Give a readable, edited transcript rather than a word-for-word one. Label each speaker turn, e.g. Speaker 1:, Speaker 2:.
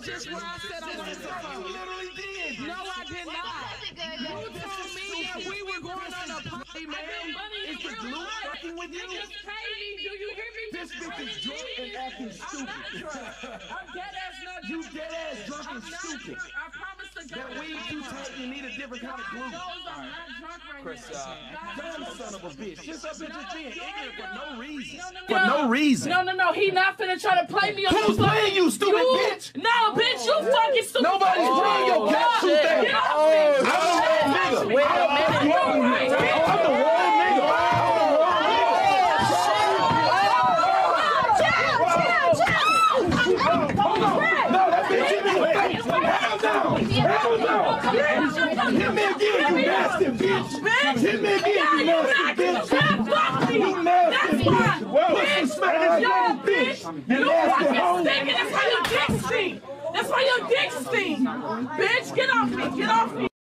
Speaker 1: just where I said I wanted to fuck.
Speaker 2: You literally did.
Speaker 1: No, I did not. You told me that we were going on a party, man.
Speaker 2: Is the glue fucking with you?
Speaker 1: Just pay me. Do you hear me?
Speaker 2: This bitch is drunk and acting stupid.
Speaker 1: I'm dead ass not
Speaker 2: You dead ass drunk and stupid.
Speaker 1: I promise to God.
Speaker 2: That weed you take, you need a different kind of glue.
Speaker 1: I'm not drunk right
Speaker 3: Chris,
Speaker 2: Dumb son of a bitch. Just up and just being ignorant for no reason.
Speaker 1: For no reason. No. He not finna try to play me.
Speaker 2: Who's playing you, stupid bitch?
Speaker 1: No, bitch, you fucking stupid.
Speaker 2: Nobody's playing your cat suit thing.
Speaker 1: Get off me.
Speaker 2: I'm the real nigga. Wait a minute. I'm the real nigga. Hit me again, you nasty bitch! Hit me again, you nasty bitch! You nasty bitch! Well, smack this bitch! You nasty hoe!
Speaker 1: That's why your dick stink! That's why your dick stink! Bitch, get off me! Get off me!